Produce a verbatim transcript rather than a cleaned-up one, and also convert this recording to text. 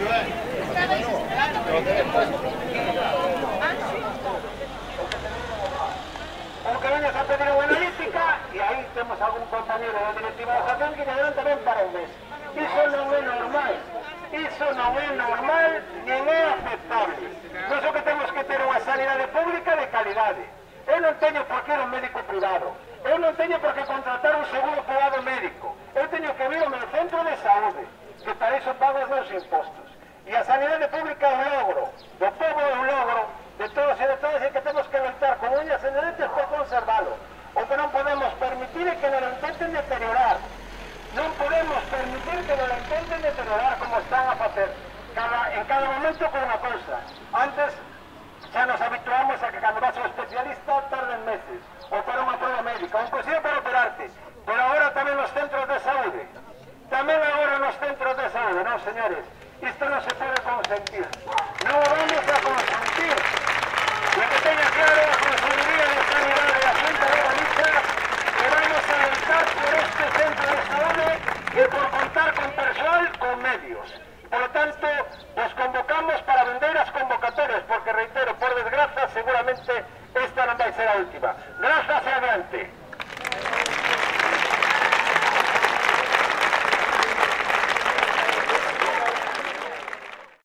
Aunque vengas a pedir una analítica y aí temos algún compañero da directiva da Jacén que llegaron tamén para un mes. Iso non é normal. Iso non é normal nin é aceptable. Nós o que temos que ter unha sanidade pública de calidade. Eu non teño por que ir a un médico privado. Eu non teño por que contratar un seguro privado médico. Eu teño que vir ao meu centro de saúde, que para iso pago os meus impostos. E a sanidade pública é un logro. Do povo é un logro. De todos e de todas, e que temos que luchar con uñas e dientes por conservalo. O que non podemos permitir é que nos intenten deteriorar. Non podemos permitir que nos intenten deteriorar como están a facer cada, en cada momento con unha cousa. Antes xa nos habituamos a que cando vas ao especialista tarden meses, ou para unha prova médica, ou inclusive para operarte. Pero agora tamén nos centros de saúde. Tamén agora nos centros de saúde, non, señores? Isto non se pode consentir. Non o vamos a consentir. E que teña claro a Consellería de Sanidade e a Xunta de Galicia que vamos a luchar por este centro de saúde e por contar con persoal con medios. Por lo tanto, os convocamos para vender as convocatorias, porque, reitero, por desgraza, seguramente esta non vai ser a última. Grazas e adiante.